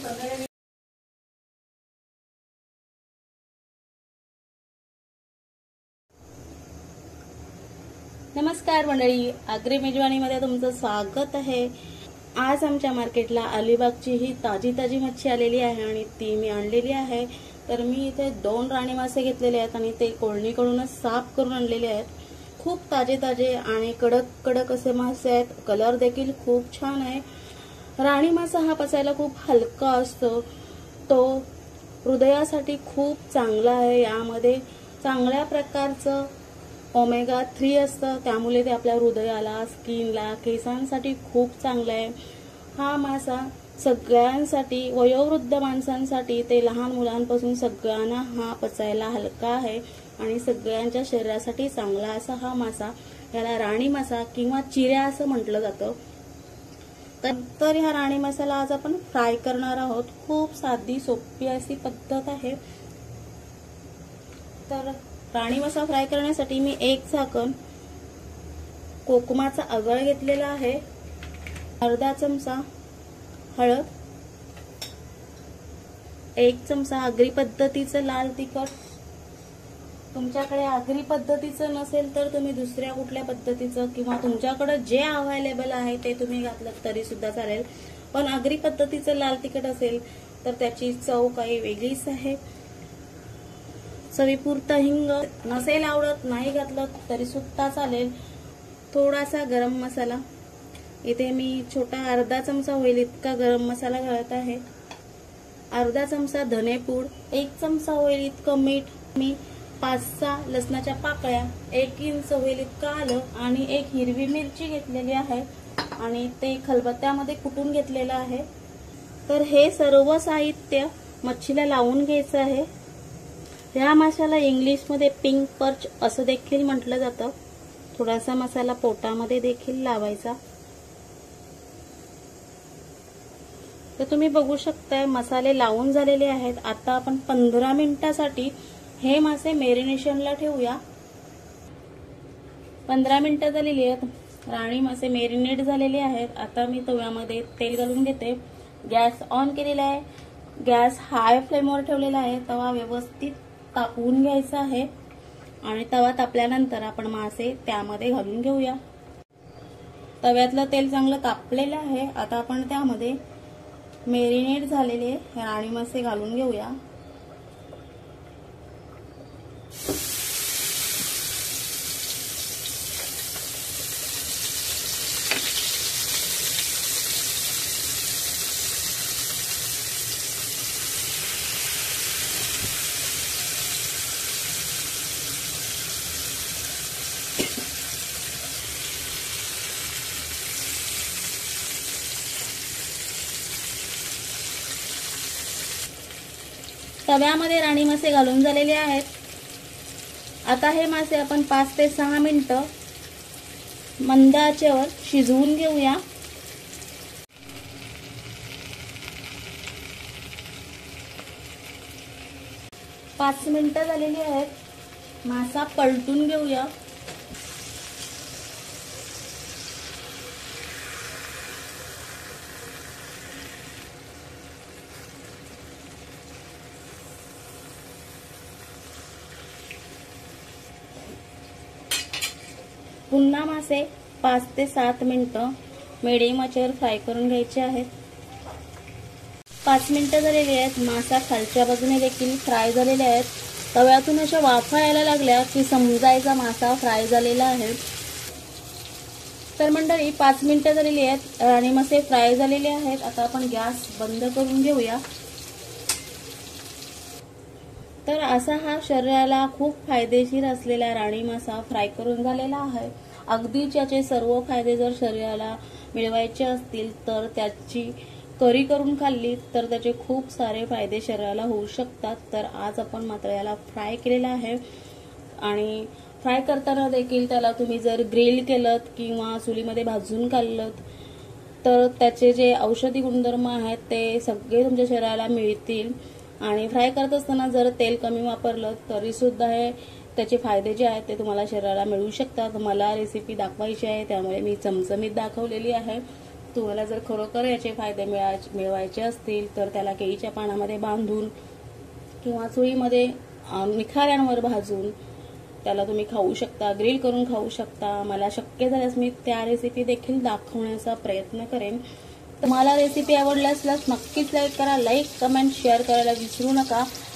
नमस्कार मंडळी, आग्रे मेजवानीमध्ये तुमचं स्वागत आहे। आज आमच्या मार्केटला अलिबागची ही ताजी ताजी मच्छी आलेली आहे आणि ती मी आणलेली आहे। तर मी इथे 2 राणी मासे घेतलेले आहेत आणि ते कोळणीकडूनच साफ करून आणलेले आहेत। खूप ताजे ताजे आणि कडक कडक असे मासे आहेत। कलर देखील खूप छान आहे। राणी मासा हा पचायला खूप हलका असतो, तो हृदयासाठी खूप चांगला आहे। यामध्ये चांगल्या प्रकारचं ओमेगा 3 असतं, त्यामुळे ते आपल्या हृदयाला, स्किनला, केसांसाठी खूप चांगलं आहे। हा मासा सगळ्यांसाठी, वयोवृद्ध माणसांसाठी ते लहान मुलांपासून सगळ्यांना हा पचायला हलका आहे आणि सगळ्यांच्या शरीरासाठी चांगला असा हा मासा, याला राणी मासा किंवा चिऱ्या असं म्हटलं जातं। तर ह्या राणी मसाला आज आपण फ्राय करणार आहोत। खूप साधी सोपी अशी पद्धत आहे। तर राणी मासा फ्राय करण्यासाठी मी 1 झाकण कोकमाचा आगळ घेतलेला आहे, अर्धा चमचा हळद, 1 चमचा आगरी पद्धतीचं लाल तिखट। तुमच्याकडे आगरी पद्धतीचं नसेल तर तुम्ही दुसऱ्या कुठल्या पद्धतीचं किंवा तुमच्याकडे जे अवेलेबल आहे ते तुम्ही घातलं तरी सुद्धा चालेल, पण आगरी पद्धतीचं लाल तिखट असेल तर त्याची चव काही वेगळीच आहे। चवीपुरता हिंग, नसेल आवडत नाही घातलं तरी सुद्धा चालेल। थोडासा गरम मसाला, इथे मी छोटा अर्धा चमचा होईल इतका गरम मसाला घालत आहे, अर्धा चमचा धनेपूड, 1 चमचा होईल इतकं मीठ, मी 5-6 लसणाच्या पाकळ्या, 1 इंच होईल इतकं आलं आणि 1 हिरवी मिरची घेतलेली आहे आणि ते खलबत्त्यामध्ये कुटून घेतलेलं आहे। तर हे सर्व साहित्य मच्छीला लावून घ्यायचं आहे। या माशाला इंग्लिशमध्ये पिंक पर्च असं देखील म्हटलं जातं। थोडासा मसाला पोटामध्ये देखील लावायचा। तर तुम्ही बघू शकताय मसाले लावून झालेले आहेत। आता आपण 15 मिनिटांसाठी हे मासे मॅरिनेशनला ठेवूया। 15 मिनिटं झालेली आहेत, राणी मासे मॅरिनेट झालेले आहेत। आता मी तव्यामध्ये तेल घालून घेते। गॅस ऑन केलेला आहे, गॅस हाय फ्लेमवर ठेवलेला आहे। तवा व्यवस्थित तापवून घ्यायचा आहे आणि तवा तापल्यानंतर आपण मासे त्यामध्ये घालून घेऊया। तव्यातलं तेल चांगलं तापलेलं आहे। आता आपण त्यामध्ये मॅरिनेट झालेले राणी मासे घालून घेऊया। तव्यामध्ये राणी मासे घालून झालेले आहेत। आता हे मासे आपण 5 ते 6 मिनिटं मंद आचेवर शिजवून घेऊया। पाच मिनिटं झालेली आहेत, मासा पलटून घेऊया। पुन्हा मासे 5 ते 7 मिनिटं मीडियम आचेवर फ्राय करून घ्यायचे आहेत। 5 मिनिटं झालेली आहेत, मासा खालच्या बाजूने देखील फ्राय झालेले आहेत। तव्यातून अशा वाफा यायला लागल्या की समजायचा मासा फ्राय झालेला आहे। तर मंडळी 5 मिनिटं झालेली आहेत, राणी मासे फ्राय झालेले आहेत। आता आपण गॅस बंद करून घेऊया। तर असा हा शरीराला खूप फायदेशीर असलेला राणी मासा फ्राय करून झालेला आहे। अगदीच याचे सर्व फायदे जर शरीराला मिळवायचे असतील तर त्याची करी करून खाल्ली तर त्याचे खूप सारे फायदे शरीराला होऊ शकतात। तर आज आपण मात्र याला फ्राय केलेला आहे आणि फ्राय करताना देखील त्याला तुम्ही जर ग्रिल केलं किंवा चुलीमध्ये भाजून खाल्लं तर त्याचे जे औषधी गुणधर्म आहेत ते सगळे तुमच्या शरीराला मिळतील। आणि फ्राय करत असताना जर तेल कमी वापरलं तरी सुद्धा हे त्याचे फायदे जे आहेत ते तुम्हाला शरीराला मिळू शकतात। मला रेसिपी दाखवायची आहे त्यामुळे मी चमचमीत दाखवलेली आहे। तुम्हाला जर खरोखर याचे फायदे मिळवायचे असतील तर त्याला केळीच्या पानामध्ये बांधून किंवा चुलीमध्ये निखाऱ्यांवर भाजून त्याला तुम्ही खाऊ शकता, ग्रिल करून खाऊ शकता. मला शक्य झाल्यास मी त्या रेसिपी देखील दाखवण्याचा प्रयत्न करेन. तुम्हाला रेसिपी आवडल्यास नक्कीच लाईक करा. लाईक, कमेंट, शेअर करायला विसरू नका.